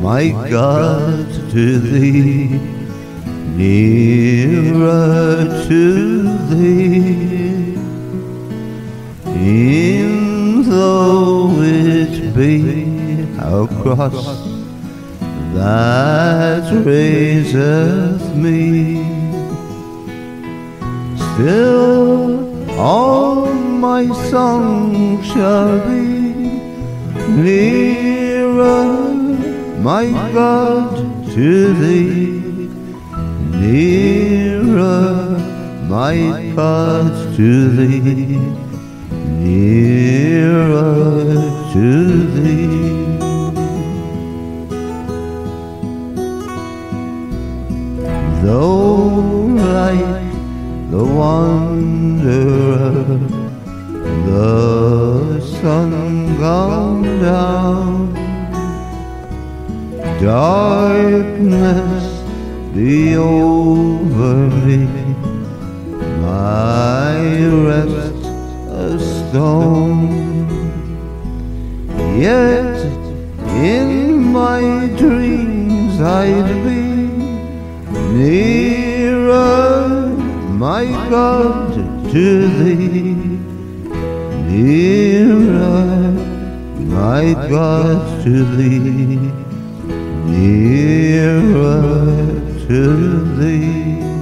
my God, to thee, nearer to thee. E'en though it be a cross that raiseth me, still all my song shall be nearer, my God, to thee, nearer, my God, to thee, nearer to thee. Though like the wanderer, the sun gone down, darkness be over me, my rest a stone. Yet in my dreams I'd be nearer, my God, to thee, nearer, my God, to thee, nearer to thee.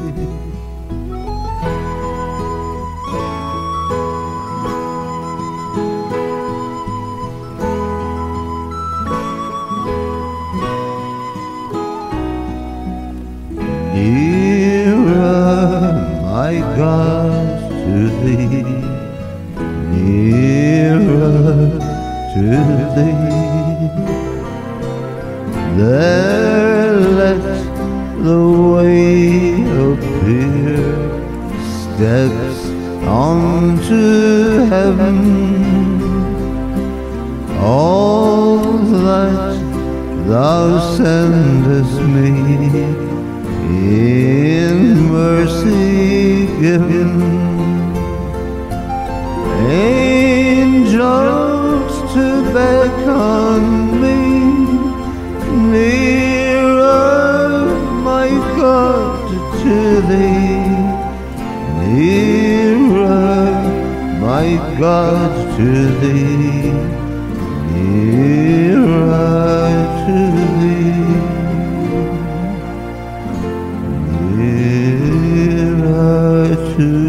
Nearer, my God, to thee, nearer to thee. There let the way appear, steps onto heav'n. All that thou sendest me, in mercy giv'n. Angels to beckon me nearer, my God, to thee, nearer, my God, to thee, nearer to thee, nearer to